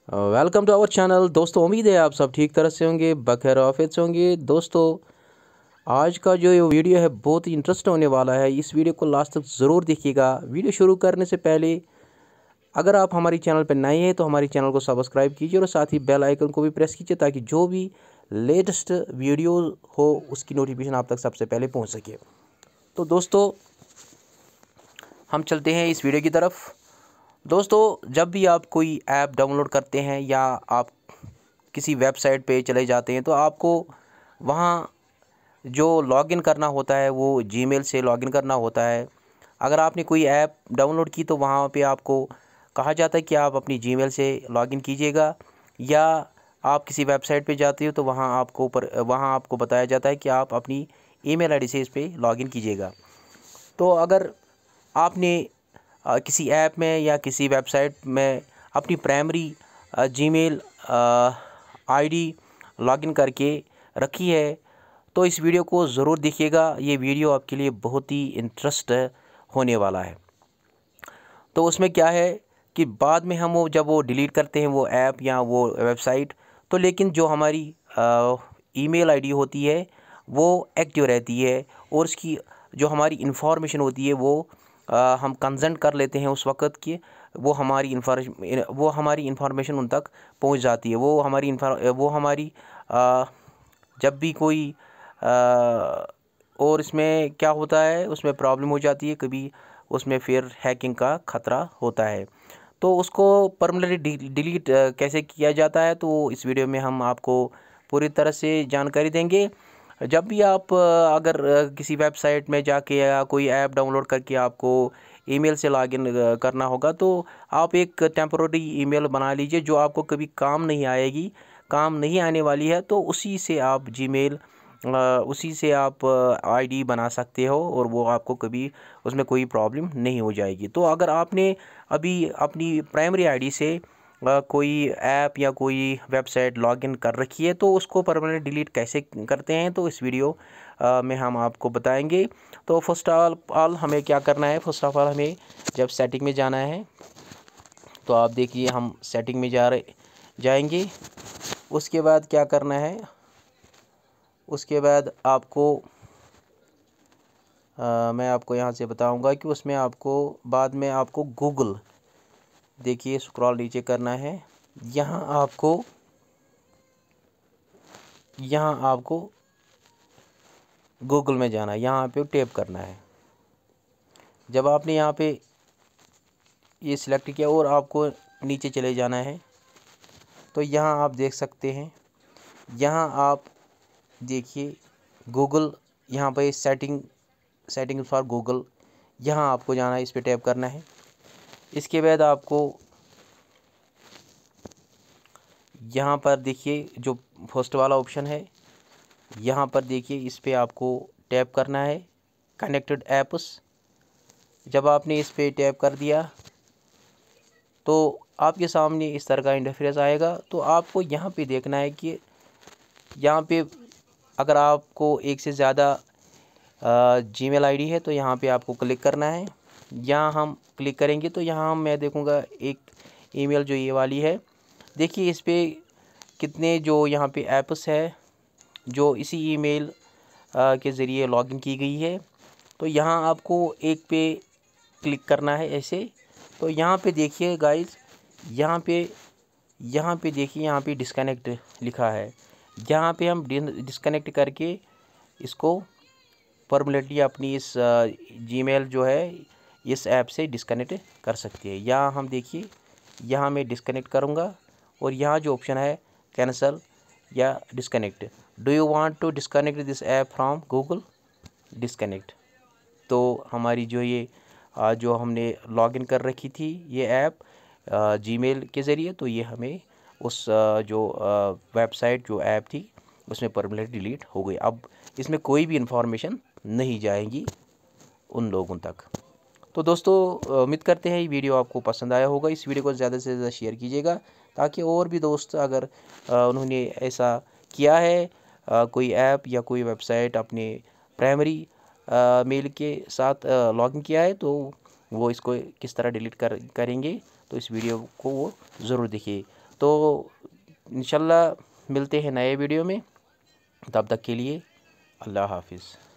Welcome to our channel. दोस्तों, उम्मीद है आप सब ठीक तरह से होंगे, बखैर आफियत से होंगे। दोस्तों, आज का जो ये वीडियो है बहुत ही इंटरेस्ट होने वाला है। इस वीडियो को लास्ट तक ज़रूर देखिएगा। वीडियो शुरू करने से पहले अगर आप हमारे चैनल पर नए हैं तो हमारे चैनल को सब्सक्राइब कीजिए और साथ ही बेल आइकन को भी प्रेस कीजिए ताकि जो भी लेटेस्ट वीडियो हो उसकी नोटिफिकेशन आप तक सबसे पहले पहुँच सके। तो दोस्तों, हम चलते हैं इस वीडियो की तरफ। दोस्तों, जब भी आप कोई ऐप डाउनलोड करते हैं या आप किसी वेबसाइट पे चले जाते हैं तो आपको वहाँ जो लॉगिन करना होता है वो जीमेल से लॉगिन करना होता है। अगर आपने कोई ऐप डाउनलोड की तो वहाँ पे आपको कहा जाता है कि आप अपनी जीमेल से लॉगिन कीजिएगा, या आप किसी वेबसाइट पे जाते हो तो वहाँ आपको बताया जाता है कि आप अपनी ईमेल आईडी से इस पर लॉगिन कीजिएगा। तो अगर आपने किसी ऐप में या किसी वेबसाइट में अपनी प्राइमरी जीमेल आईडी लॉगिन करके रखी है तो इस वीडियो को ज़रूर देखिएगा। ये वीडियो आपके लिए बहुत ही इंटरेस्ट होने वाला है। तो उसमें क्या है कि बाद में हम जब वो डिलीट करते हैं वो ऐप या वो वेबसाइट, तो लेकिन जो हमारी ईमेल आईडी होती है वो एक्टिव रहती है और उसकी जो हमारी इंफॉर्मेशन होती है वो हम कंसेंट कर लेते हैं उस वक़्त कि वो हमारी इंफॉर्मेशन उन तक पहुंच जाती है। वो हमारी जब भी कोई और इसमें क्या होता है, उसमें प्रॉब्लम हो जाती है, कभी उसमें फिर हैकिंग का ख़तरा होता है। तो उसको परमानेंटली डिलीट कैसे किया जाता है तो इस वीडियो में हम आपको पूरी तरह से जानकारी देंगे। जब भी आप अगर किसी वेबसाइट में जाके या कोई ऐप डाउनलोड करके आपको ईमेल से लॉगिन करना होगा तो आप एक टेम्पोररी ईमेल बना लीजिए जो आपको कभी काम नहीं आएगी, काम नहीं आने वाली है। तो उसी से आप आईडी बना सकते हो और वो आपको कभी उसमें कोई प्रॉब्लम नहीं हो जाएगी। तो अगर आपने अभी अपनी प्राइमरी आईडी से कोई ऐप या कोई वेबसाइट लॉगिन कर रखी है तो उसको परमानेंट डिलीट कैसे करते हैं तो इस वीडियो में हम आपको बताएंगे। तो फर्स्ट ऑफ ऑल हमें क्या करना है, फर्स्ट ऑफ ऑल हमें जब सेटिंग में जाना है तो आप देखिए हम सेटिंग में जाएंगे। उसके बाद क्या करना है, उसके बाद आपको मैं आपको यहाँ से बताऊंगा कि उसमें आपको बाद में आपको गूगल, देखिए स्क्रॉल नीचे करना है। यहाँ आपको गूगल में जाना है, यहाँ पे टैप करना है। जब आपने यहाँ पे ये सिलेक्ट किया और आपको नीचे चले जाना है तो यहाँ आप देख सकते हैं, यहाँ आप देखिए गूगल, यहाँ पे सेटिंग फॉर गूगल, यहाँ आपको जाना है, इस पर टैप करना है। इसके बाद आपको यहाँ पर देखिए जो फर्स्ट वाला ऑप्शन है, यहाँ पर देखिए इस पर आपको टैप करना है कनेक्टेड ऐप्स। जब आपने इस पर टैप कर दिया तो आपके सामने इस तरह का इंटरफेस आएगा। तो आपको यहाँ पे देखना है कि यहाँ पे अगर आपको एक से ज़्यादा जीमेल आईडी है तो यहाँ पे आपको क्लिक करना है। यहाँ हम क्लिक करेंगे तो यहाँ मैं देखूँगा एक ईमेल जो ये वाली है, देखिए इस पर कितने जो यहाँ पे ऐप्स है जो इसी ईमेल के ज़रिए लॉगिन की गई है। तो यहाँ आपको एक पे क्लिक करना है ऐसे। तो यहाँ पे देखिए गाइस, यहाँ पे देखिए, यहाँ पे डिस्कनेक्ट लिखा है। यहाँ पे हम डिस्कनेक्ट करके इसको परमानेंटली अपनी इस जीमेल जो है इस ऐप से डिस्कनेक्ट कर सकते हैं। यहाँ हम देखिए, यहाँ मैं डिस्कनेक्ट करूँगा और यहाँ जो ऑप्शन है कैंसल या disconnect, do you want to disconnect this app from Google, disconnect. तो हमारी जो हमने लॉगिन कर रखी थी ये ऐप जीमेल के ज़रिए, तो ये हमें उस जो वेबसाइट जो ऐप थी उसमें परमानेंट डिलीट हो गई। अब इसमें कोई भी इंफॉर्मेशन नहीं जाएगी उन लोगों तक। तो दोस्तों, उम्मीद करते हैं ये वीडियो आपको पसंद आया होगा। इस वीडियो को ज़्यादा से ज़्यादा शेयर कीजिएगा ताकि और भी दोस्त अगर उन्होंने ऐसा किया है, कोई ऐप या कोई वेबसाइट अपने प्राइमरी मेल के साथ लॉगिन किया है तो वो इसको किस तरह डिलीट करेंगे, तो इस वीडियो को वो ज़रूर देखिए। तो इंशाल्लाह मिलते हैं नए वीडियो में, तब तक के लिए अल्लाह हाफिज़।